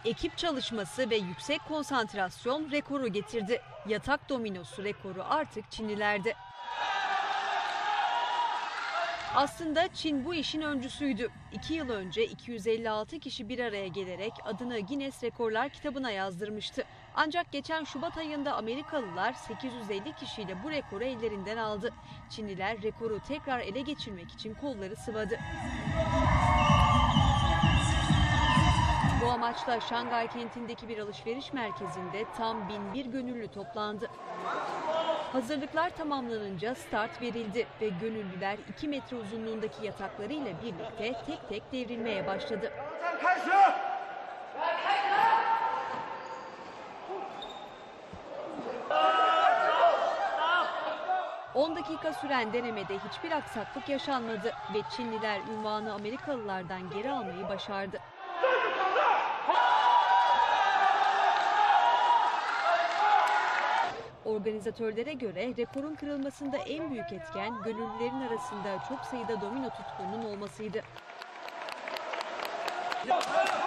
Ekip çalışması ve yüksek konsantrasyon rekoru getirdi. Yatak dominosu rekoru artık Çinlilerde. Aslında Çin bu işin öncüsüydü. 2 yıl önce 256 kişi bir araya gelerek adını Guinness Rekorlar kitabına yazdırmıştı. Ancak geçen Şubat ayında Amerikalılar 850 kişiyle bu rekoru ellerinden aldı. Çinliler rekoru tekrar ele geçirmek için kolları sıvadı. Bu amaçla Şangay kentindeki bir alışveriş merkezinde tam 1001 gönüllü toplandı. Hazırlıklar tamamlanınca start verildi ve gönüllüler 2 metre uzunluğundaki yataklarıyla birlikte tek tek devrilmeye başladı. 10 dakika süren denemede hiçbir aksaklık yaşanmadı ve Çinliler ünvanı Amerikalılardan geri almayı başardı. Organizatörlere göre rekorun kırılmasında en büyük etken gönüllülerin arasında çok sayıda domino tutkunun olmasıydı.